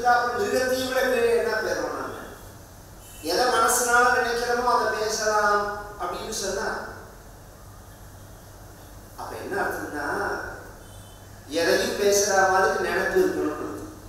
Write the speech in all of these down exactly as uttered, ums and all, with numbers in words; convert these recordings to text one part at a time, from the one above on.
விட்டா அப்புறம் மிருகத்தையும் விட கீழே என்ன பேரும் நாம எதை மனசுனால நினைக்கிறோமோ அதை பேசலாம் அப்படின்னு சொன்னா அப்ப என்ன அர்த்தம்னா எதையும் பேசுற மாதிரி நினைப்பு இருக்கணும்.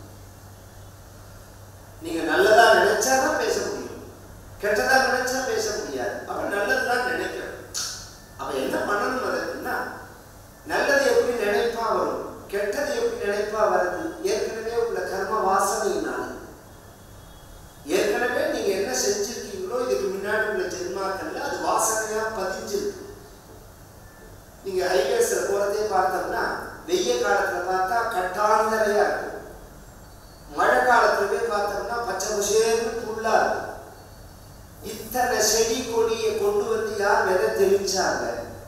நீங்க நல்லதா நினைச்சாதான் பேச முடியும், கெட்டதா நினைச்சா பேச முடியாது. அப்ப நல்லதுதான் நினைக்கணும். அப்ப என்ன பண்ணணும் அதுன்னா நல்லது எப்படி நினைப்பா வரும், கெட்டது எப்படி நினைப்பா வருது? ஏற்கனவே உள்ள கர்ம வாசனையினால ஏற்கனவே நீங்க என்ன செஞ்சிருக்கீங்களோ இதுக்கு முன்னாடி உள்ள ஜென்மாக்கள்ல அது வாசனையா பதிஞ்சிருக்கு. நீங்க ஹைவேஸ்ல போறதே பார்த்தோம்னா வெய்ய காலத்துல பார்த்தா கட்டாந்தரையா இருக்கும், மழை காலத்துல பார்த்தோம்னா பச்சை பசேர்னு புல்லா இருக்கும். இத்தனை செடி கொடியை கொண்டு வந்து யார் விதை தெளிச்சாங்க?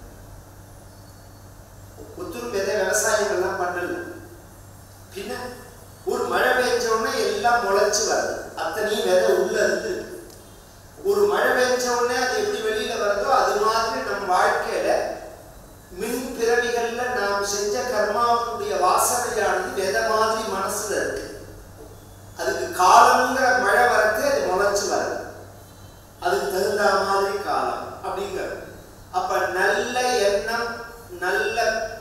புத்தூர் விதை விவசாயம் எல்லாம் பண்ணல. பின்ன ஒரு மழை பெய்ஞ்ச உடனே எல்லாம் முளைச்சு வருது, அத்தனையும் விதை உள்ள இருந்து. ஒரு மழை பெய்ஞ்ச உடனே அது எப்படி வெளியில வருதோ அது மாதிரி நம் வாழ்க்கையில மின் பிறவிகள்ல நாம் செஞ்ச கர்மாவுடைய வாசனையானது விதை மாதிரி மனசுல இருக்கு. அதுக்கு காலம்ங்கிற மழை வரது அது முளைச்சு வருது, அதுக்கு தகுந்த மாதிரி காலம் அப்படிங்கிறது. அப்ப நல்ல எண்ணம், நல்ல